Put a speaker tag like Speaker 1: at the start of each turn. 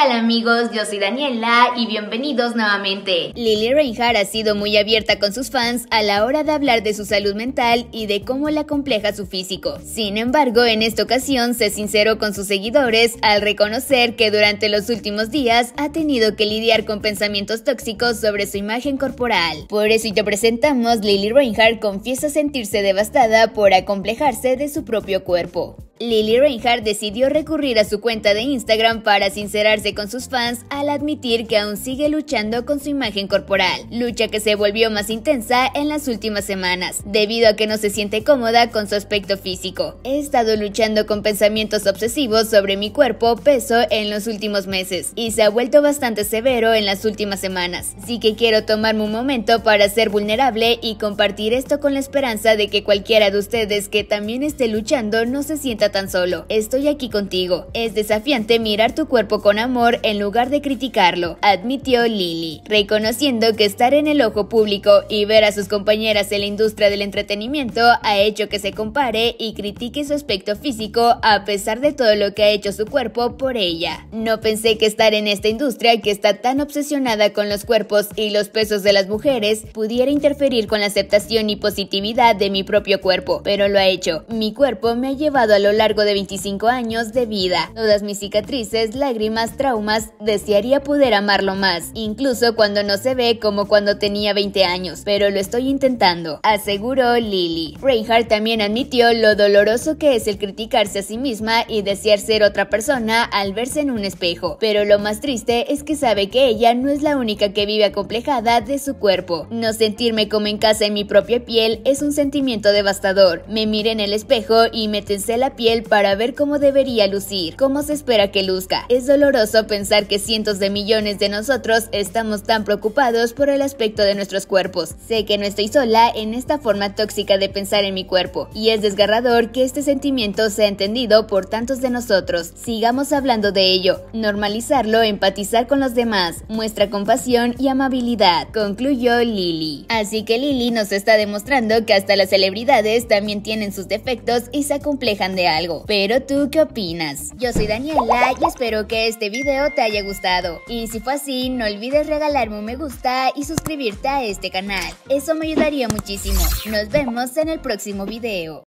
Speaker 1: tal amigos? Yo soy Daniela y bienvenidos nuevamente. Lili Reinhart ha sido muy abierta con sus fans a la hora de hablar de su salud mental y de cómo la compleja su físico. Sin embargo, en esta ocasión se sinceró con sus seguidores al reconocer que durante los últimos días ha tenido que lidiar con pensamientos tóxicos sobre su imagen corporal. Por eso te presentamos, Lili Reinhart confiesa sentirse devastada por acomplejarse de su propio cuerpo. Lili Reinhart decidió recurrir a su cuenta de Instagram para sincerarse con sus fans al admitir que aún sigue luchando con su imagen corporal, lucha que se volvió más intensa en las últimas semanas, debido a que no se siente cómoda con su aspecto físico. He estado luchando con pensamientos obsesivos sobre mi cuerpo, peso en los últimos meses, y se ha vuelto bastante severo en las últimas semanas. Sí que quiero tomarme un momento para ser vulnerable y compartir esto con la esperanza de que cualquiera de ustedes que también esté luchando no se sienta tan solo. Estoy aquí contigo. Es desafiante mirar tu cuerpo con amor en lugar de criticarlo, admitió Lili, reconociendo que estar en el ojo público y ver a sus compañeras en la industria del entretenimiento ha hecho que se compare y critique su aspecto físico a pesar de todo lo que ha hecho su cuerpo por ella. No pensé que estar en esta industria que está tan obsesionada con los cuerpos y los pesos de las mujeres pudiera interferir con la aceptación y positividad de mi propio cuerpo, pero lo ha hecho. Mi cuerpo me ha llevado a lo largo de 25 años de vida, todas mis cicatrices, lágrimas, traumas, desearía poder amarlo más, incluso cuando no se ve como cuando tenía 20 años, pero lo estoy intentando, aseguró Lili. Reinhart también admitió lo doloroso que es el criticarse a sí misma y desear ser otra persona al verse en un espejo, pero lo más triste es que sabe que ella no es la única que vive acomplejada de su cuerpo. No sentirme como en casa en mi propia piel es un sentimiento devastador. Me miré en el espejo y me tensé la piel para ver cómo debería lucir, cómo se espera que luzca. Es doloroso pensar que cientos de millones de nosotros estamos tan preocupados por el aspecto de nuestros cuerpos. Sé que no estoy sola en esta forma tóxica de pensar en mi cuerpo, y es desgarrador que este sentimiento sea entendido por tantos de nosotros. Sigamos hablando de ello, normalizarlo, empatizar con los demás, muestra compasión y amabilidad, concluyó Lili. Así que Lili nos está demostrando que hasta las celebridades también tienen sus defectos y se acomplejan de algo. Pero ¿tú qué opinas? Yo soy Daniela y espero que este video te haya gustado. Y si fue así, no olvides regalarme un me gusta y suscribirte a este canal. Eso me ayudaría muchísimo. Nos vemos en el próximo video.